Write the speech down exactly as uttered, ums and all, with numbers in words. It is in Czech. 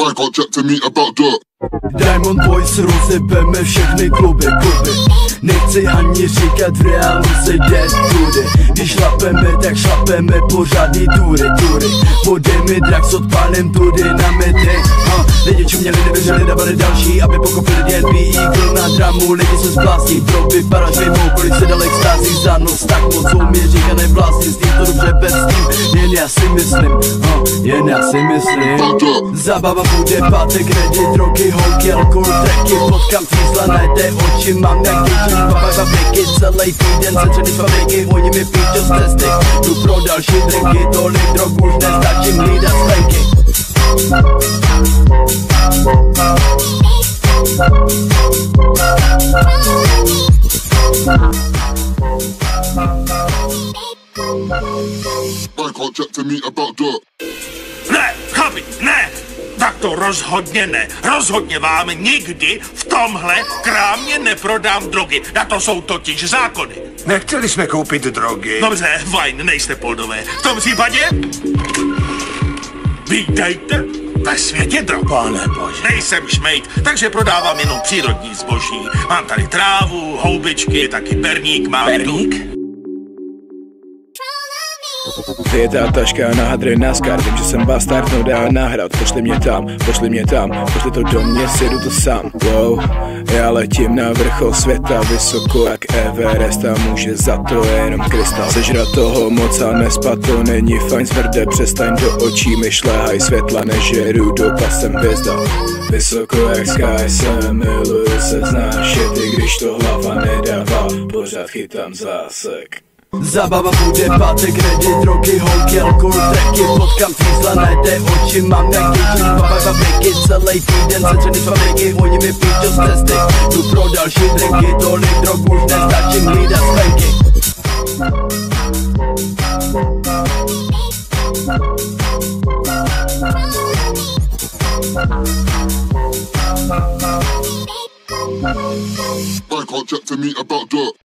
I can't chat to me about dirt. Diamond Boys rozjebeme všechny kluby, kluby. Nechci ani říkat, v reálu se jde tudy. Když šlapeme, tak šlapeme pořádný tury, tury. Podej mi drak s odpálem tudy na metry. uh, Lidi čuměli, nevěřili, dávali další, aby pokopili D N B Eagle na dramu. Lidi se zblázní, bro, vypadáš vejmou, kolik se dal extází za nos. Tak moc jsou mi říkané vlastní, s tím to dobře bez tím. Jen já si myslím, uh, jen já si myslím. Zabava bude pátek, ready, drogy, holky, alkohol, tracky. Potkám fízla, najde oči, mám jak děti. Babaj fabriky, celý týden začaný fabriky. Oni mi píčo z cesty, jdu pro další drinky. Tolik drog už nestačím hlídat spenky. I can't chat to me about dirt. Ne, chlapi, ne! Tak to rozhodně ne. Rozhodně vám nikdy v tomhle krámě neprodám drogy. Na to jsou totiž zákony. Nechtěli jsme koupit drogy. Dobře, fajn, nejste poldové. V tom případě... Vítejte ve světě drog. Pane bože. Nejsem šmejt, takže prodávám jenom přírodní zboží. Mám tady trávu, houbičky, taky perník mám. Perník? Je ta taška na hadry NASCAR, vím, že jsem bastard, no dá nahrát. Pošli mě tam, pošli mě tam, pošli to do mě, sjedu to sám. Wow, já letím na vrchol světa, vysoko jak Everest a může za to jenom krystal. Sežrat toho moc a nespat, to není fajn, zvrde, přestaň do očí mi šléhaj světla, nežeru do pasem hvězda. Vysoko jak sky jsem, miluju se znášet, i když to hlava nedává, pořád chytám zásek. Zabava bude pátek, ready, drogy, holky, alkohol, tracky. Potkám fízla, najde oči, mám jak děti. Babaj fabriky, celý týden začaný fabriky. Oni mi píčo z cesty, jdu pro další drinky. Tolik drog už nestačím hlídat spenky. I can't chat to me about dirt.